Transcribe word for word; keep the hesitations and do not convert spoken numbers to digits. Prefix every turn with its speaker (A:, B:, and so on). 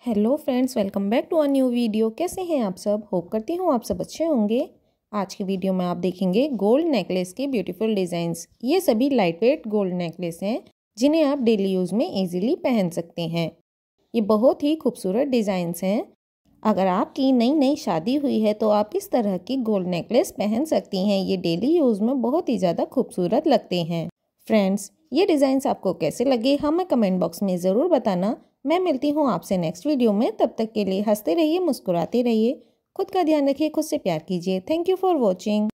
A: Hello friends, welcome back to a new video. कैसे हैं आप सब? होप करती हूँ आप सब अच्छे होंगे। आज की वीडियो में आप देखेंगे गोल्ड नेकलेस के ब्यूटीफुल डिज़ाइंस। ये सभी लाइट वेट गोल्ड नेकलेस हैं जिन्हें आप डेली यूज़ में इजीली पहन सकते हैं। ये बहुत ही खूबसूरत डिज़ाइंस हैं। अगर आपकी नई नई शादी हुई है तो आप इस तरह की गोल्ड नेकलेस पहन सकती हैं। ये डेली यूज़ में बहुत ही ज़्यादा खूबसूरत लगते हैं। फ्रेंड्स, ये डिज़ाइंस आपको कैसे लगे हमें कमेंट बॉक्स में ज़रूर बताना। मैं मिलती हूँ आपसे नेक्स्ट वीडियो में। तब तक के लिए हंसते रहिए, मुस्कुराते रहिए, खुद का ध्यान रखिए, खुद से प्यार कीजिए। Thank you for watching.